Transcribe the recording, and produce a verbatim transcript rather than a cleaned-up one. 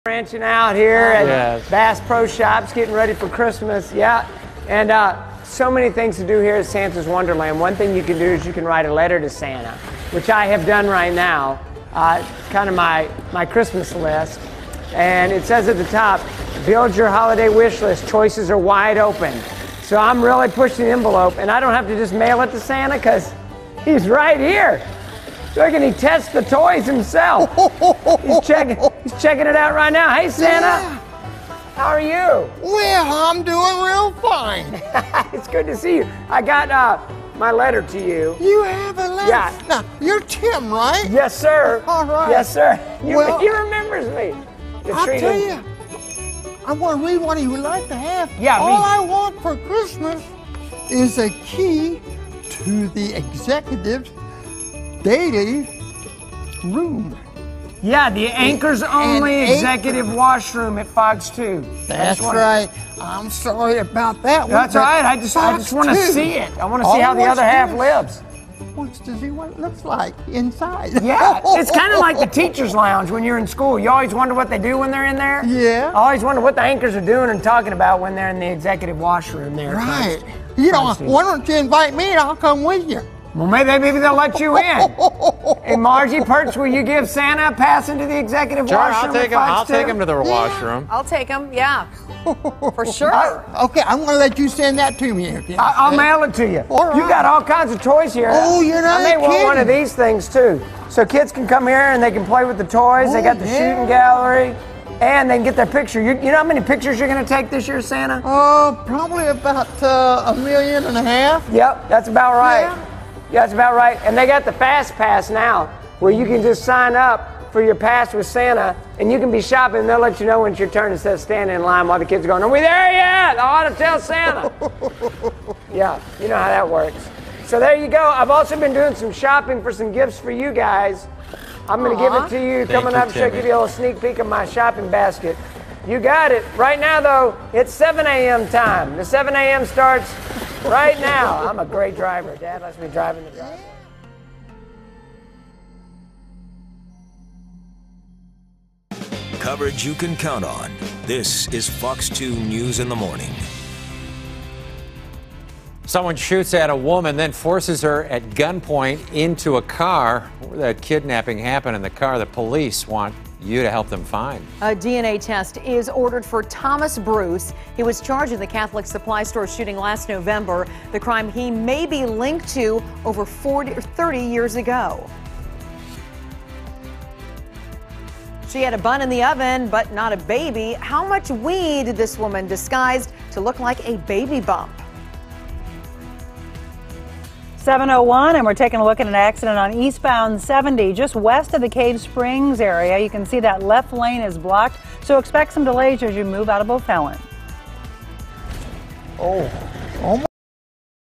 Branching out here at Yes. Bass Pro Shops, getting ready for Christmas. Yeah, and uh, so many things to do here at Santa's Wonderland. One thing you can do is you can write a letter to Santa, which I have done right now. Uh, it's kind of my, my Christmas list. And it says at the top, build your holiday wish list. Choices are wide open. So I'm really pushing the envelope, and I don't have to just mail it to Santa because he's right here. So can he test the toys himself? He's checking, he's checking it out right now. Hey, Santa. Yeah. How are you? Well, I'm doing real fine. It's good to see you. I got uh, my letter to you. You have a letter? Yeah. Now, you're Tim, right? Yes, sir. All right. Yes, sir. You, Well, he remembers me. You I'll treat tell him- you, I want to read what he would like to have. Yeah, All read. I want for Christmas is a key to the executive's daily room. Yeah, the Anchors Only Anchor. Executive Washroom at Fox two. That's what- right. I'm sorry about that one. That's but all right. I just, I Fox just want to two see it. I want to see how the always other half does- lives. wants to see what it looks like inside. Yeah, it's kind of like the teacher's lounge when you're in school. You always wonder what they do when they're in there. Yeah. I always wonder what the anchors are doing and talking about when they're in the executive washroom there. at Right. Fox- You know, Fox two. why don't you invite me and I'll come with you? Well, maybe maybe they'll let you in. Hey, Margie Perch, will you give Santa a pass into the executive Sure, washroom? I'll take at him. Fox I'll take two? him to the washroom. I'll take them, yeah. For sure. Okay, I'm gonna let you send that to me. If you I- I'll mail it to you. All right. You got all kinds of toys here. Oh, you're not I may want one of kidding. these things too, so kids can come here and they can play with the toys. They Oh, got the yeah. shooting gallery, and they can get their picture. You, you know how many pictures you're going to take this year, Santa? Uh, probably about uh, a million and a half. Yep, that's about right. Yeah. Yeah, that's about right. And they got the Fast Pass now, where you can just sign up for your pass with Santa, and you can be shopping, and they'll let you know when it's your turn instead of standing in line while the kids are going, "Are we there yet? I ought to tell Santa." Yeah, you know how that works. So there you go. I've also been doing some shopping for some gifts for you guys. I'm going to give it to you Thank coming you, up. Should I Timmy. give you a little sneak peek of my shopping basket? You got it. Right now, though, it's seven a.m. time. The seven a.m. starts right now. I'm a great driver. Dad lets me drive in the driveway. Coverage you can count on. This is Fox two News in the Morning. Someone shoots at a woman, then forces her at gunpoint into a car. Where the kidnapping happened in the car, the police want you to help them find. A D N A test is ordered for Thomas Bruce. He was charged in the Catholic supply store shooting last November, the crime he may be linked to over forty or thirty years ago. She had a bun in the oven, but not a baby. How much weed did this woman disguised to look like a baby bump? seven oh one, and we're taking a look at an accident on eastbound seventy, just west of the Cave Springs area. You can see that left lane is blocked, so expect some delays as you move out of O'Fallon. Oh.